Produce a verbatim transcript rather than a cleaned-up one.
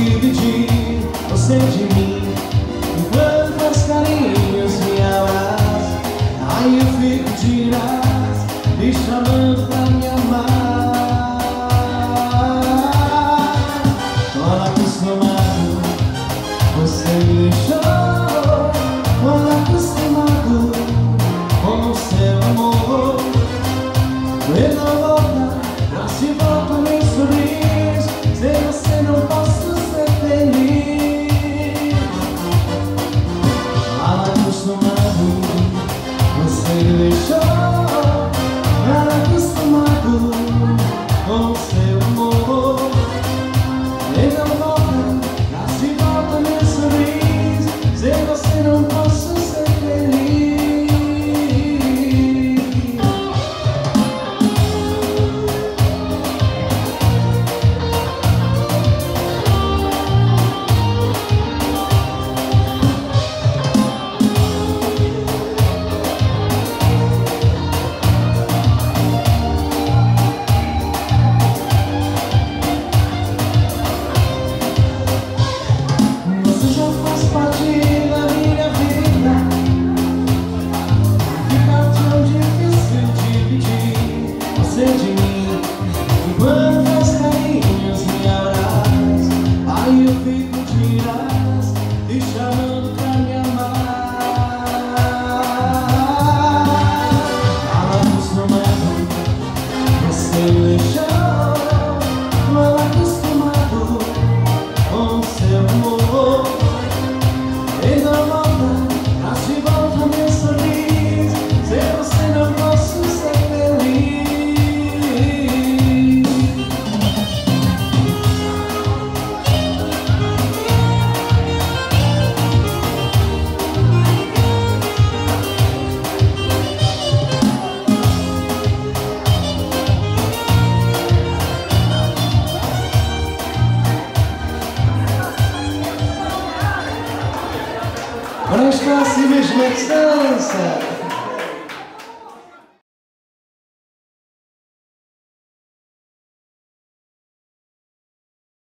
dividir você de mim. Enquanto faz carinhos me abraça, aí eu fico de graça, me chamando pra me amar. Mal acostumado, você me deixou. Mal acostumado com o seu amor. Ele não volta, não se volta nem sorriso. Sem você não posso ser feliz. Mal acostumado, você me deixou. Mal acostumado com o seu amor. Ele não volta, não se volta nem sorriso. Sem você não posso ser feliz. De mim, enquanto faz carinhos me abraça, aí eu fico de graça, te chamando pra me amar. Mal acostumado, você me deixou. Mal acostumado com o seu amor. Ele não volta, mas se volta meu sorriso. Sem você não posso ser feliz. Para as próximas na distância.